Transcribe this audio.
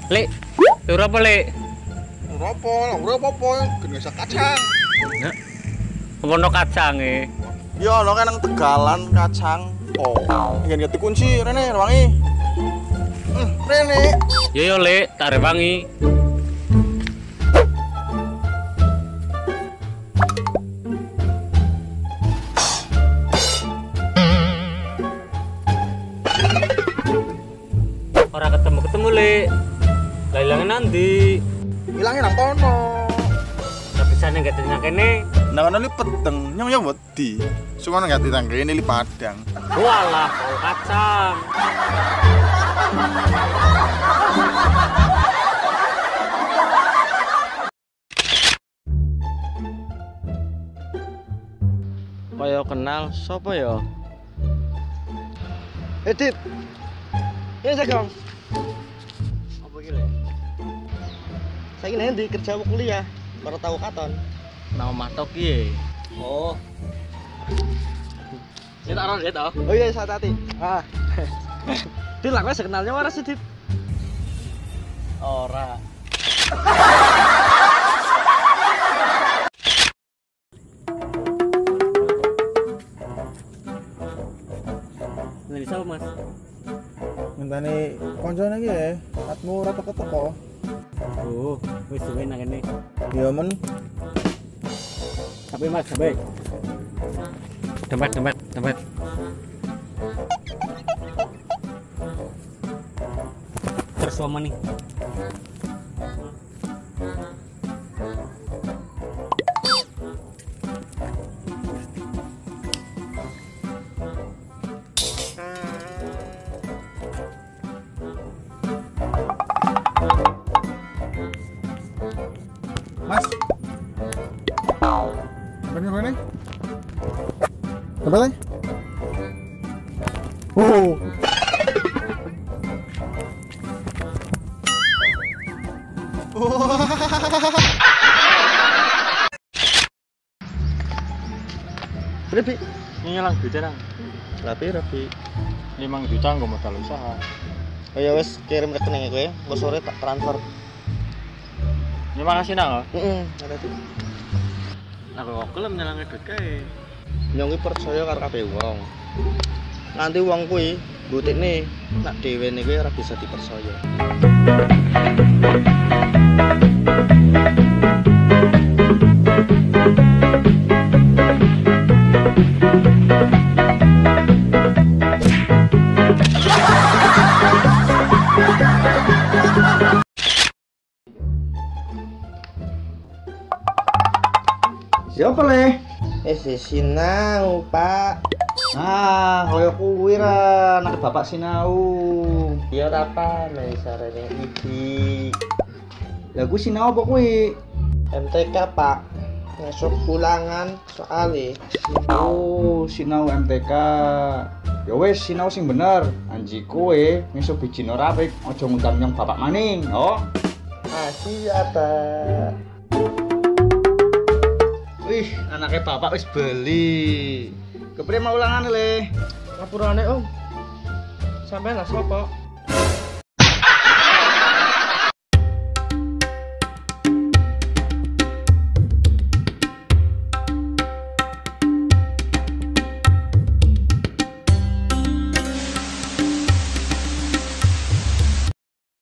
Lek, ora apa, Lek? Ora apa-apa, genesa kacang. Nah, apa no kacange? Ya ono kan nang Tegalan kacang. Oh, ingin ganti kunci rene wangi. Rene. Yo yo, Lek, tak rewangi. Ora ketemu, Lek. Lah ilange nanti. Ilange nang kono. Tapi sana enggak ternyang kene. Nang kono li pedeng, nyong ya wedi. Sungono ganti nang kene li Padang. Walah, kol kacang. Kaya kenal sapa ya? Dit. Ya Jagong. Apa iki, Lek? Saiki nanti kerja apa kuliah? Baru tahu katon. Nama matok piye? Oh. Ya tak ron, ya toh. Oh iya, hati-hati. Ah. Dit, lah kowe sekenalnya waras sih, Dit. Ora. Ini siapa, Mas? Ngenteni koncone iki ya, atmu ora teko-teko. Oh, wis suwe nang kene. Ya men, Tapi Mas, sampai. Tempat. Terus sama nih. Mas. Mana? Tempatnya? Oh. Berapa? Ini lang duit nang. Rapi. 5 juta nggo modal usaha. Oh ya wes kirim rekening kowe, engko sore tak transfer. Terima kasih nang. Ada tuh. Aku kok kelem nyelang duit kae. Nyong iki percaya karo kabeh wong. Nanti wong kuwi butikne nak dhewe ne kuwi ora bisa dipercaya. Siapa le? Sinau, Pak. Ah, kaya kuwi ra anak bapak sinau. Ya ora apa, nek sarene iki. Lah kuwi sinau apa kuwi? MTK, Pak. Ngesuk ulangan soalnya. Oh, sinau MTK. Ya wis sinau sing bener. Anji kowe ngesuk biji norapik, aja ngundang nyong bapak maning, oh. Siap, Pak. Wih, anaknya bapak wis beli. Kepriye mau ulangan le? Ngapurane, Om. Sampeyan lah sapa?